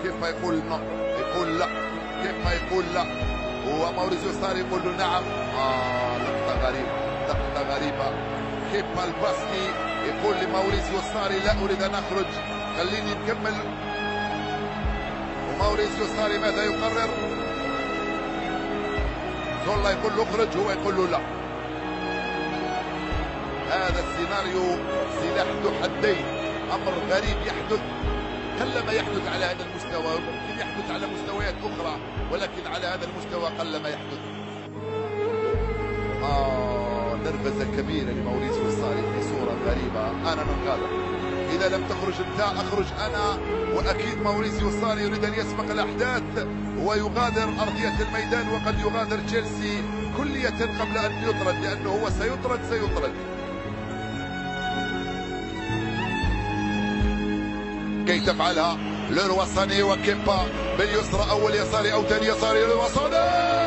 كيف ما يقول لا، يقول لا، كيف ما يقول لا، وموريزيو ساري يقول له نعم. لقطة غريبة، لقطة غريبة. كيبا الباسكي يقول لموريزيو ساري لا أريد أن أخرج، خليني نكمل. وموريزيو ساري ماذا يقرر؟ زولا يقول له اخرج، هو يقول له لا. هذا السيناريو سلاح ذو حدين، أمر غريب يحدث، قلما يحدث على هذا المستوى، ممكن يحدث على مستويات أخرى، ولكن على هذا المستوى قلما يحدث. نرفزة كبيرة لموريزيو ساري في صورة غريبة. أنا من غادر، إذا لم تخرج أنت أخرج أنا. وأكيد موريزيو ساري يريد أن يسبق الأحداث ويغادر أرضية الميدان، وقد يغادر تشيلسي كلية قبل أن يطرد، لأنه هو سيطرد. كي تفعلها للوصني، وكيبا باليسرى أو اليساري أو ثاني يساري للوصني.